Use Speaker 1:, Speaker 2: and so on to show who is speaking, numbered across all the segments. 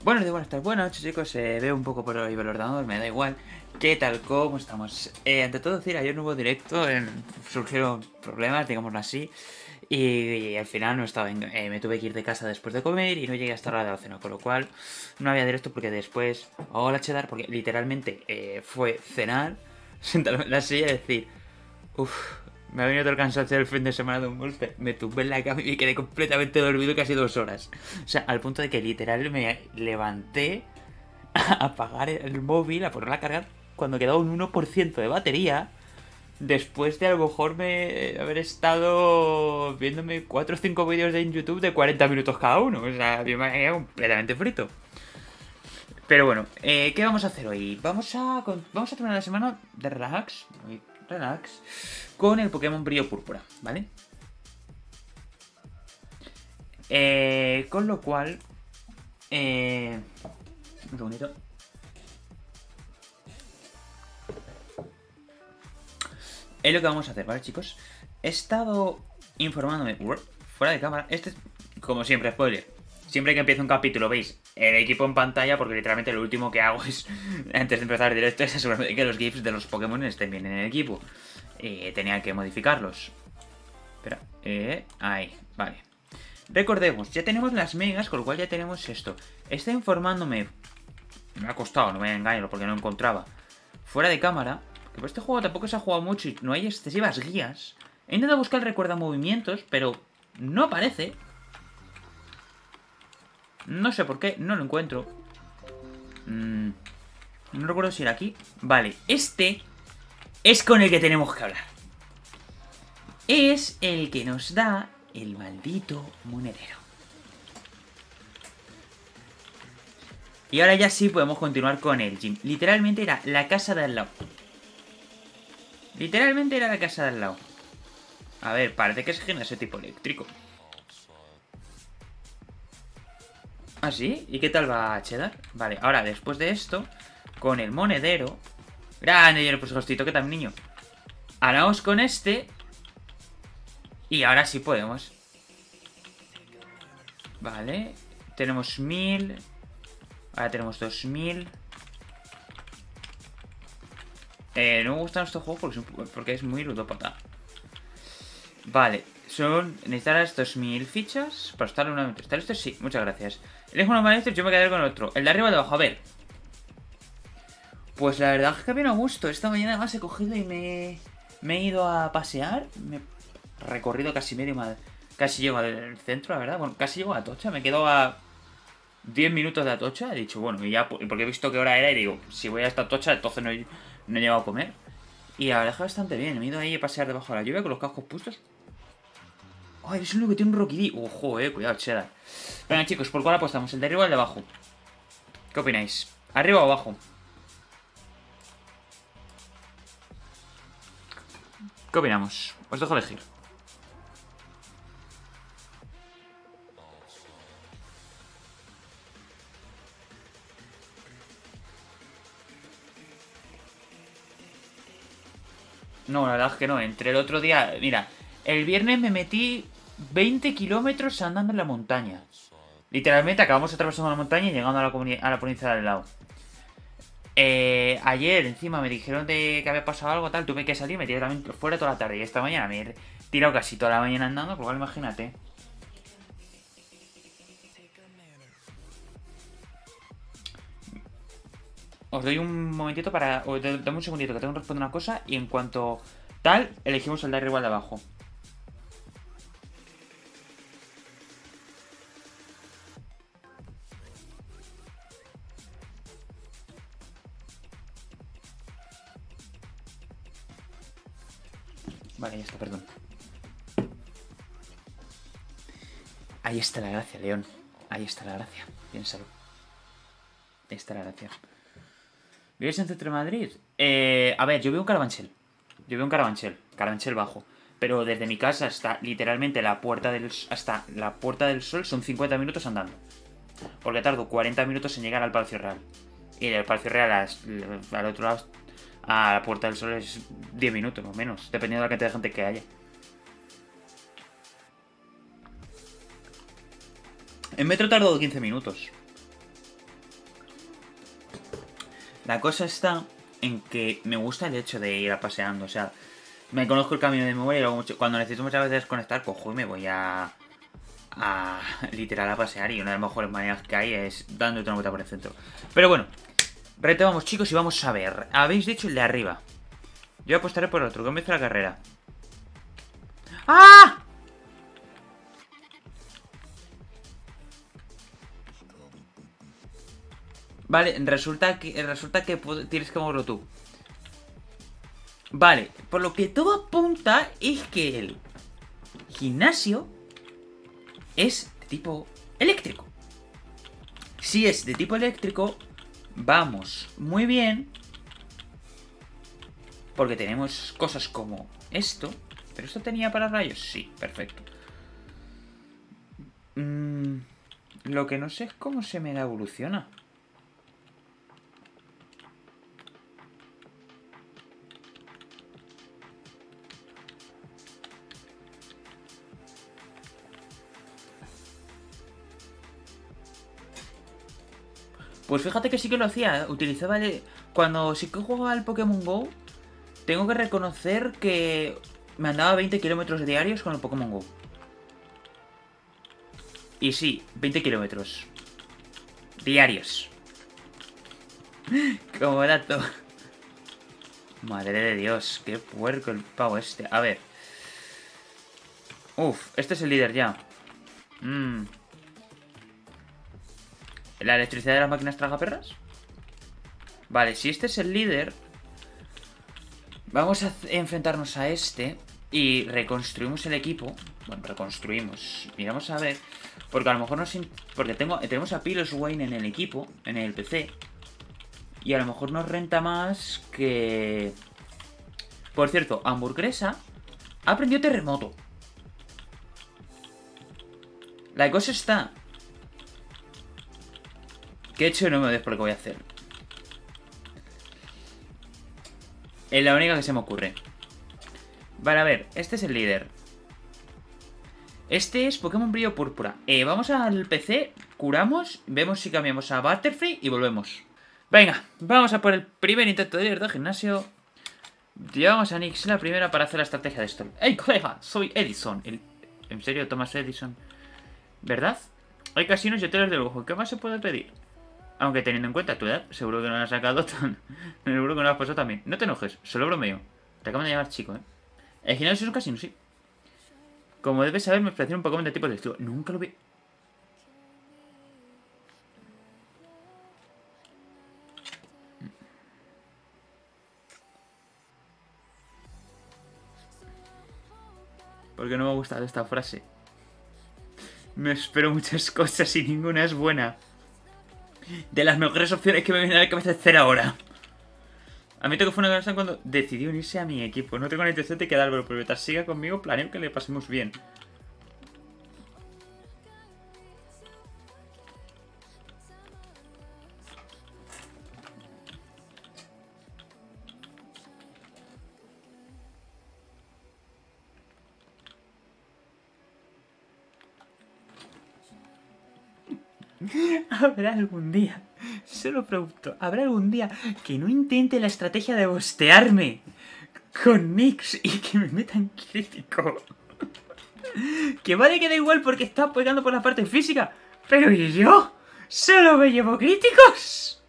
Speaker 1: Buenas tardes, buenas noches, chicos. Veo un poco por ahí por el ordenador, me da igual. ¿Qué tal? ¿Cómo estamos? Ante todo decir, ayer no hubo directo, surgieron problemas, digámoslo así. Y al final no estaba me tuve que ir de casa después de comer y no llegué hasta la hora de la cena, con lo cual no había directo porque después, hola cheddar, porque literalmente fue cenar, sentarme en la silla y decir, uff, me ha venido todo el cansancio del fin de semana de un golpe. Me tumbé en la cama y me quedé completamente dormido casi 2 horas. O sea, al punto de que literal me levanté a apagar el móvil, a ponerla a cargar cuando quedaba un 1% de batería. Después de a lo mejor haber estado viéndome 4 o 5 vídeos en YouTube de 40 minutos cada uno. O sea, yo me había quedado completamente frito. Pero bueno, ¿qué vamos a hacer hoy? Vamos a terminar la semana de relax. Relax. Con el Pokémon Brillo Púrpura, ¿vale? Con lo cual... un segundito. Es lo que vamos a hacer, ¿vale, chicos? He estado informándome fuera de cámara. Este es, como siempre, spoiler. Siempre que empiezo un capítulo, veis el equipo en pantalla, porque literalmente lo último que hago es, antes de empezar el directo, es asegurarme que los GIFs de los Pokémon estén bien en el equipo. Tenía que modificarlos. Espera, ahí, vale. Recordemos, ya tenemos las megas, con lo cual ya tenemos esto. Está informándome, me ha costado, no me engaño, porque no encontraba, fuera de cámara, que por este juego tampoco se ha jugado mucho y no hay excesivas guías. He intentado buscar el recuerda movimientos, pero no aparece. No sé por qué, no lo encuentro. No recuerdo si era aquí. Vale, este es con el que tenemos que hablar. Es el que nos da el maldito monedero. Y ahora ya sí podemos continuar con el gym. Literalmente era la casa de al lado. Literalmente era la casa de al lado. A ver, parece que es gimnasio tipo eléctrico. ¿Ah, sí? ¿Y qué tal va, Cheddar? Vale, ahora después de esto, con el monedero... Grande, yo le puse hostito, ¿qué tal, niño? Ahora vamos con este. Y ahora sí podemos. Vale. Tenemos 1000. Ahora tenemos 2000. No me gustan estos juegos porque es muy ludópata. Vale. Necesitarás 2000 fichas para estar una... ¿Está listo? Sí, muchas gracias. Elijo uno más yo me quedaré con el otro. El de arriba o de abajo, a ver. Pues la verdad es que viene a gusto. Esta mañana además he cogido y me he ido a pasear. Me he recorrido casi medio... Casi llego al centro, la verdad. Bueno, casi llego a Atocha. Me quedo a 10 minutos de Atocha. He dicho, bueno, y ya... Porque he visto qué hora era y digo, si voy a esta Atocha, entonces no he llegado a comer. Y la verdad es que bastante bien. Me he ido ahí a pasear debajo de la lluvia con los cascos puestos. Ay, es el único que tiene un Rockidee. Ojo, cuidado, Cheddar. Venga, chicos, ¿por cuál apostamos? ¿El de arriba o el de abajo? ¿Qué opináis? ¿Arriba o abajo? ¿Qué opinamos? Os dejo elegir. No, la verdad es que no. Entre el otro día... Mira, el viernes me metí 20 kilómetros andando en la montaña. Literalmente acabamos atravesando la montaña y llegando a la provincia del lado. Ayer encima me dijeron de que había pasado algo tal. Tuve que salir, me tiré también fuera toda la tarde. Y esta mañana me he tirado casi toda la mañana andando. Por lo cual imagínate. Os doy un momentito para... Dame un segundito que tengo que responder una cosa. Y en cuanto tal, elegimos el de arriba o el de abajo. Vale, ya está, perdón. Ahí está la gracia, León. Ahí está la gracia. Piénsalo. Ahí está la gracia. ¿Vives en centro de Madrid? A ver, yo veo un Carabanchel. Yo veo un Carabanchel. Carabanchel bajo. Pero desde mi casa hasta literalmente hasta la Puerta del Sol son 50 minutos andando. Porque tardo 40 minutos en llegar al Palacio Real. Y del Palacio Real al otro lado, a la Puerta del Sol, es 10 minutos más o menos. Dependiendo de la cantidad de gente que haya. En metro tardó 15 minutos. La cosa está en que me gusta el hecho de ir a paseando. O sea, me conozco el camino de memoria y luego cuando necesito muchas veces desconectar, cojo y me voy a literal a pasear. Y una de las mejores maneras que hay es dándote una vuelta por el centro. Pero bueno, retomamos, chicos, y vamos a ver. Habéis dicho el de arriba. Yo apostaré por otro, que empiece la carrera. ¡Ah! Vale, resulta que tienes que moverlo tú. Vale, por lo que todo apunta es que el gimnasio es de tipo eléctrico. Si es de tipo eléctrico, vamos muy bien. Porque tenemos cosas como esto. ¿Pero esto tenía para rayos? Sí, perfecto. Lo que no sé es cómo se me da evoluciona. Pues fíjate que sí que lo hacía. Utilizaba cuando sí que jugaba al Pokémon GO, tengo que reconocer que me andaba 20 kilómetros diarios con el Pokémon GO. Y sí, 20 kilómetros diarios. Como dato. Madre de Dios, qué puerco el pavo este. A ver. Uf, este es el líder ya. ¿La electricidad de las máquinas tragaperras? Vale, si este es el líder, vamos a enfrentarnos a este y reconstruimos el equipo. Bueno, reconstruimos. Y vamos a ver. Porque a lo mejor porque tenemos a Pilos Wayne en el equipo, en el PC. Y a lo mejor nos renta más que... Por cierto, Hamburguesa aprendió terremoto. La cosa está... Que he hecho no me des por lo que voy a hacer. Es la única que se me ocurre. Vale, a ver, este es el líder. Este es Pokémon Brillo Púrpura. Vamos al PC, curamos, vemos si cambiamos a Butterfree y volvemos. Venga, vamos a por el primer intento de líder del gimnasio. Llevamos a Nix la primera para hacer la estrategia de esto. ¡Hey, colega! Soy Edison. ¿En serio, Thomas Edison? ¿Verdad? Hay casinos y hoteles de lujo. ¿Qué más se puede pedir? Aunque teniendo en cuenta tu edad, seguro que no lo has sacado tan... Seguro que no lo has pasado también. No te enojes, solo bromeo. Te acaban de llamar chico, ¿eh? El gimnasio es un casino, sí. Como debes saber, me ofrecieron un Pokémon de tipo destructivo. Nunca lo vi... Porque no me ha gustado esta frase. Me espero muchas cosas y ninguna es buena. De las mejores opciones que me viene a la cabeza hacer ahora. Admito que fue una gran cuando decidió unirse a mi equipo. No tengo la intención de quedármelo, pero mientras siga conmigo, planeo que le pasemos bien. Habrá algún día, solo pregunto, ¿habrá algún día que no intente la estrategia de bostearme con Nix y que me metan crítico? Que vale que da igual porque está apoyando por la parte física, pero ¿y yo? ¡Solo me llevo críticos!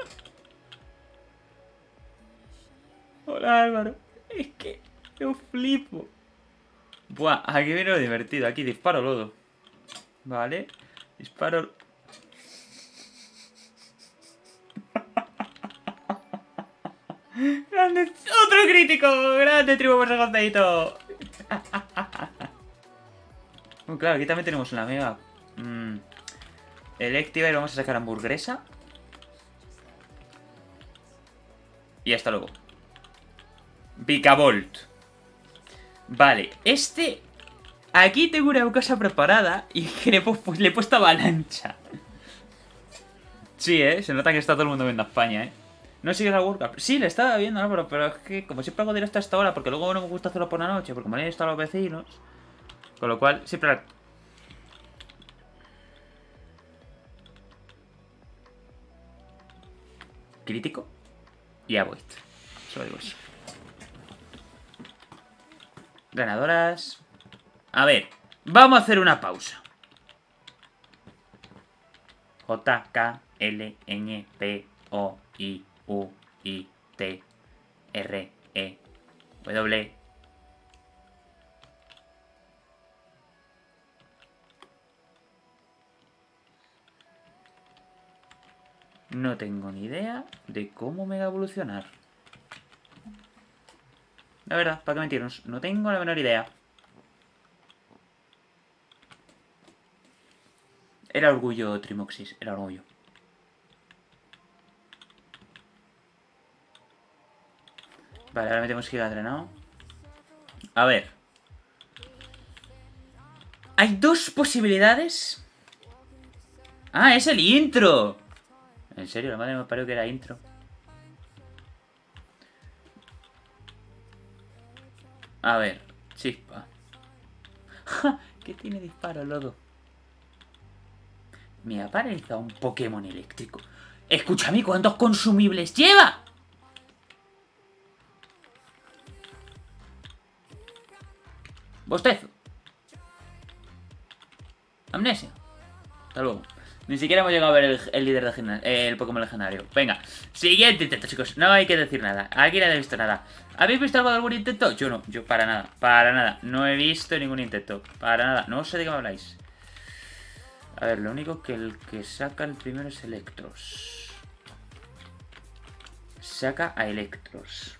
Speaker 1: Hola Álvaro, es que yo flipo. Buah, aquí viene lo divertido, aquí disparo lodo. Vale, disparo... ¡Grande! ¡Otro crítico! ¡Grande tribu por José! Claro, aquí también tenemos una mega eléctrica y vamos a sacar hamburguesa. Y hasta luego. Vicavolt. Vale, este... Aquí tengo una cosa preparada y que le he puesto avalancha. Sí, se nota que está todo el mundo viendo a España, ¿No sigues la World Cup? Sí, le estaba viendo, ¿no? Pero es que como siempre hago directo hasta ahora, porque luego no me gusta hacerlo por la noche, porque me han estado los vecinos. Con lo cual, siempre... crítico y a Void. Solo digo eso. Ganadoras. A ver, vamos a hacer una pausa. J, K, L, N, P, O, I, U, I, T, R, E, W. No tengo ni idea de cómo mega evolucionar. La verdad, ¿para qué mentirnos? No tengo la menor idea. Era orgullo, Trimoxis, era orgullo. Vale, ahora metemos Giga Drenado. A ver. Hay dos posibilidades. ¡Ah, es el intro! En serio, la madre me pareció que era intro. A ver, chispa. ¡Ja! ¿Qué tiene disparo, lodo? Me ha parecido un Pokémon eléctrico. Escúchame, ¿cuántos consumibles lleva? Bostezo. Amnesia. Hasta luego. Ni siquiera hemos llegado a ver el líder el Pokémon legendario. Venga, siguiente intento, chicos. No hay que decir nada. Aquí nadie ha visto nada. ¿Habéis visto algo de algún intento? Yo no, yo para nada. Para nada. No he visto ningún intento. Para nada. No sé de qué me habláis. A ver, lo único que el que saca el primero es Electros. Saca a Electros.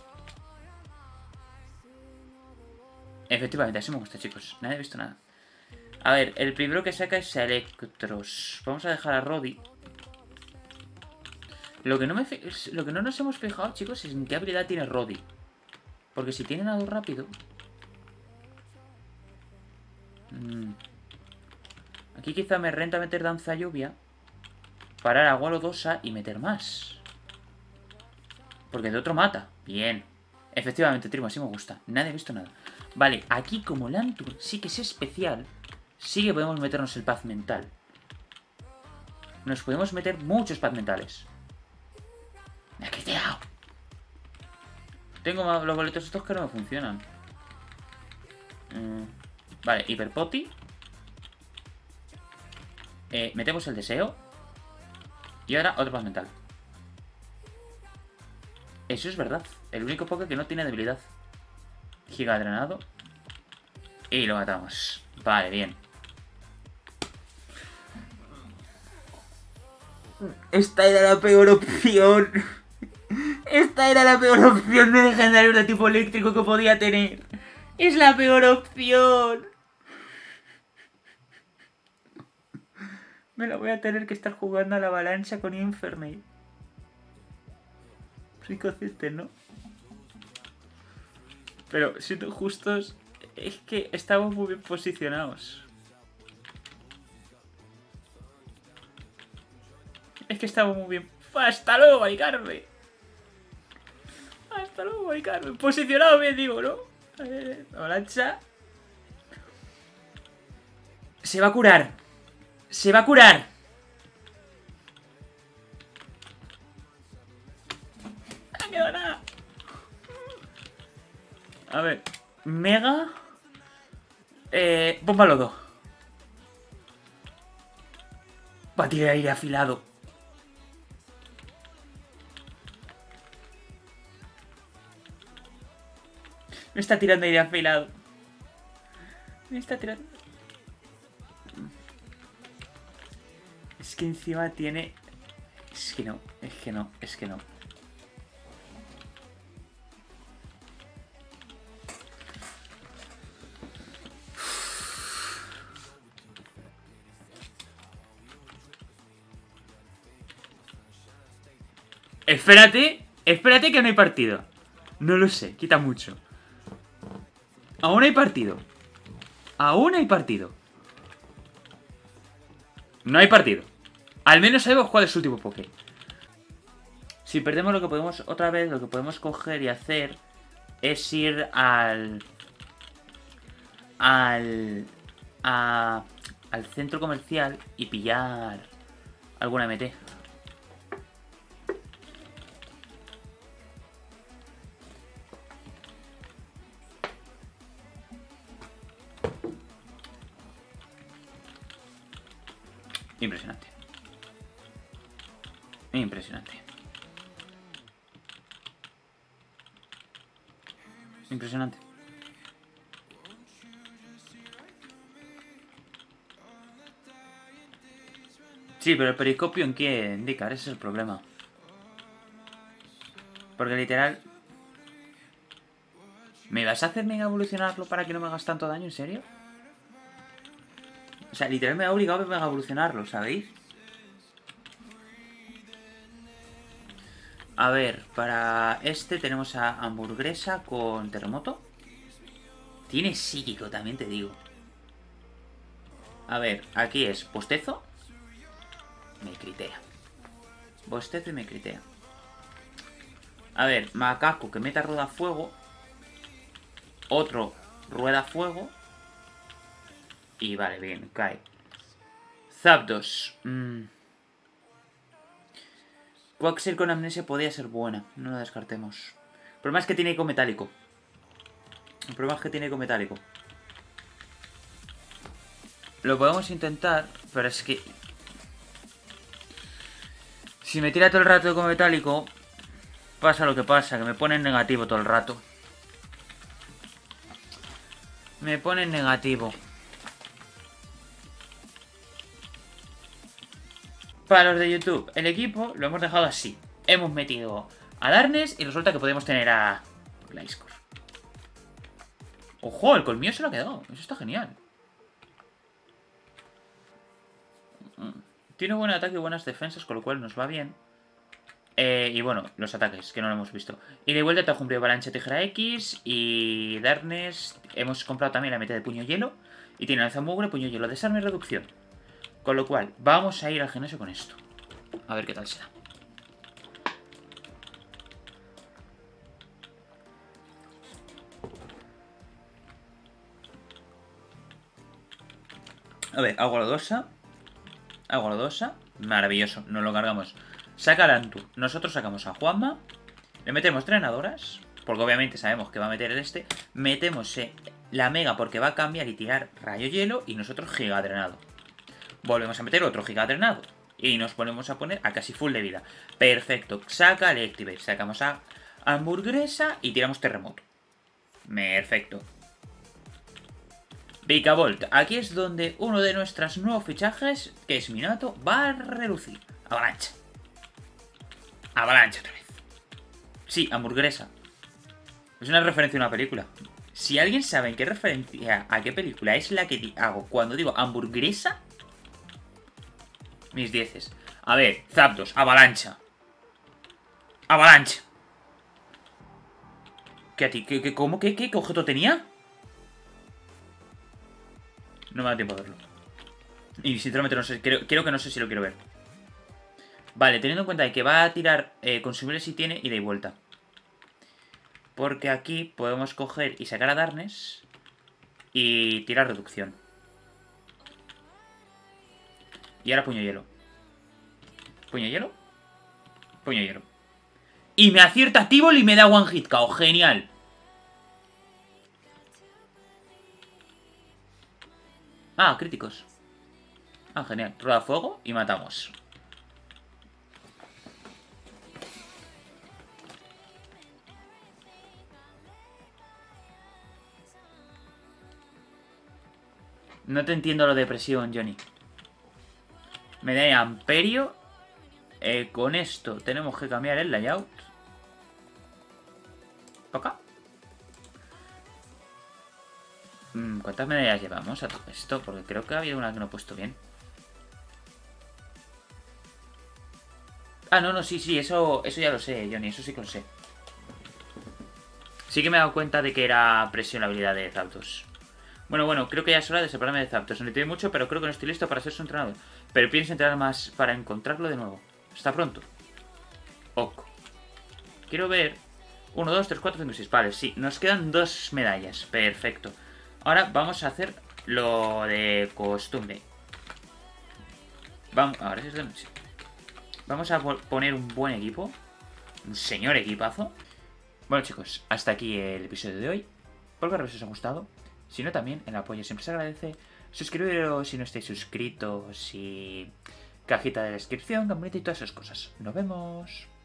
Speaker 1: Efectivamente, así me gusta, chicos. Nadie ha visto nada. A ver, el primero que saca es Electros. Vamos a dejar a Roddy. Lo que no nos hemos fijado, chicos, es en qué habilidad tiene Roddy. Porque si tiene nado rápido... Aquí quizá me renta meter danza lluvia. Parar agua lodosa y meter más. Porque de otro mata. Bien. Efectivamente, Trimo, así me gusta. Nadie ha visto nada. Vale, aquí como Lantur sí que es especial, sí que podemos meternos el paz mental. Nos podemos meter muchos paz mentales. ¡Me ha quitado! Tengo los boletos estos que no me funcionan. Vale, Hiperpoti. Metemos el deseo. Y ahora otro paz mental. Eso es verdad. El único Poké que no tiene debilidad. Giga drenado. Y lo matamos. Vale, bien. Esta era la peor opción. Esta era la peor opción de legendario de tipo eléctrico que podía tener. Es la peor opción. Me la voy a tener que estar jugando a la avalancha con Infernape. Soy consciente, ¿no? Pero siendo justos, es que estamos muy bien posicionados. Es que estamos muy bien. ¡Hasta luego, Maricarme! ¡Hasta luego, Maricarme! Posicionado bien, digo, ¿no? A ver, avalancha. Se va a curar. Se va a curar. No ha quedado nada. A ver. Mega. Bomba lodo. Va a tirar aire afilado. Me está tirando aire afilado. Me está tirando. Es que encima tiene... Es que no, es que no, es que no. Espérate, espérate que no hay partido. No lo sé, quita mucho. Aún hay partido. Aún hay partido. No hay partido. Al menos sabemos cuál es su último Poké. Si perdemos lo que podemos, otra vez, lo que podemos coger y hacer es ir al centro comercial y pillar alguna MT. Impresionante. Impresionante. Sí, pero el periscopio en qué indica, ese es el problema. Porque literal... ¿Me vas a hacer mega evolucionarlo para que no me hagas tanto daño? ¿En serio? O sea, literal me ha obligado a mega evolucionarlo, ¿sabéis? A ver, para este tenemos a hamburguesa con terremoto. Tiene psíquico, también te digo. A ver, aquí es postezo. Me critea. Bostezo y me critea. A ver, macaco que meta rueda fuego. Otro rueda fuego. Y vale, bien, cae. Zapdos. Quaxel con amnesia podría ser buena. No la descartemos. El problema es que tiene eco metálico. Lo podemos intentar, pero es que... Si me tira todo el rato eco metálico, pasa lo que pasa, que me pone en negativo todo el rato. Me pone en negativo. Para los de YouTube, el equipo lo hemos dejado así. Hemos metido a Darkness y resulta que podemos tener a Gliscor. ¡Ojo! El colmillo se lo ha quedado. Eso está genial. Tiene buen ataque y buenas defensas, con lo cual nos va bien. Y bueno, los ataques, que no lo hemos visto. Y de vuelta te ha cumplido Avalancha Tijera X. Y Darkness. Hemos comprado también la meta de Puño Hielo. Y tiene Lanza Mugre, Puño Hielo, Desarme y Reducción. Con lo cual, vamos a ir al gimnasio con esto. A ver qué tal será. A ver, agua lodosa. Agua lodosa. Maravilloso, nos lo cargamos. Saca a Antu. Nosotros sacamos a Juanma. Le metemos drenadoras. Porque obviamente sabemos que va a meter el este. Metemos la mega porque va a cambiar y tirar rayo hielo. Y nosotros giga drenado. Volvemos a meter otro giga drenado. Y nos ponemos a poner a casi full de vida. Perfecto. Saca Electivate. Sacamos a hamburguesa y tiramos terremoto. Perfecto. Vikavolt. Aquí es donde uno de nuestros nuevos fichajes, que es Minato, va a relucir. Avalancha. Avalancha otra vez. Sí, hamburguesa. Es una referencia a una película. Si alguien sabe en qué referencia a qué película es la que hago cuando digo hamburguesa, mis dieces. A ver, Zapdos, avalancha. Avalancha. ¿Qué a ti? ¿Cómo? ¿Qué objeto tenía? No me da tiempo a verlo. Y sinceramente no sé, creo que no sé si lo quiero ver. Vale, teniendo en cuenta que va a tirar consumibles si tiene, ida y vuelta. Porque aquí podemos coger y sacar a Darkness y tirar reducción. Y ahora puño hielo. ¿Puño hielo? Puño hielo. Y me acierta Tibol y me da one hit KO. Genial. Ah, críticos. Ah, genial. Rueda fuego y matamos. No te entiendo lo de presión, Johnny. Me da amperio. Con esto tenemos que cambiar el layout. ¿Para acá? ¿Cuántas medallas llevamos a todo esto? Porque creo que había una que no he puesto bien. Ah, no, sí, eso ya lo sé, Johnny, eso sí que lo sé. Sí que me he dado cuenta de que era presión la habilidad de Zapdos. Bueno, creo que ya es hora de separarme de Zapdos. No le tiene mucho, pero creo que no estoy listo para ser su entrenador. Pero pienso entrenar más para encontrarlo de nuevo. ¿Está pronto? Ok. Quiero ver... 1, 2, 3, 4, 5, 6. Vale, sí, nos quedan 2 medallas. Perfecto. Ahora vamos a hacer lo de costumbre. Vamos, ahora sí es de noche. Vamos a poner un buen equipo. Un señor equipazo. Bueno, chicos, hasta aquí el episodio de hoy. Espero que os haya gustado. Si no, también el apoyo siempre se agradece. Suscribiros si no estáis suscritos y cajita de descripción, campanita y todas esas cosas. Nos vemos.